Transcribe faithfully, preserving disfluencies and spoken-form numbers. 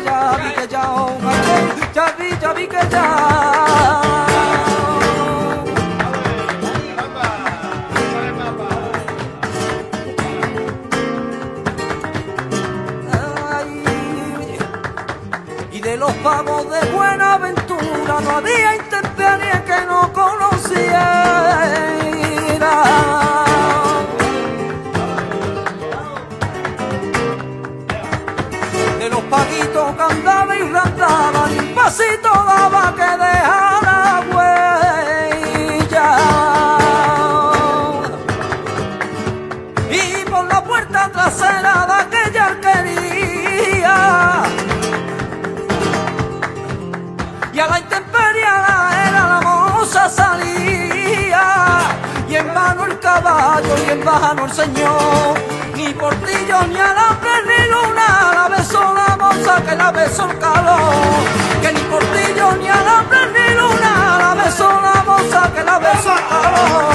ya vi que ya, oh, ya vi, ya vi que ya. De los pavos de Buenaventura no había intemperie que no conociera. De los paquitos que andaban y randaban, un pasito daba que dejara huella. Y por la puerta trasera de aquella arquería, y a la intemperie era la moza salía, y en mano el caballo y en mano el señor, ni portillo ni alambre ni luna, la besó la moza que la besó el calor, que ni portillo ni alambre ni luna, la besó la moza que la besó el calor.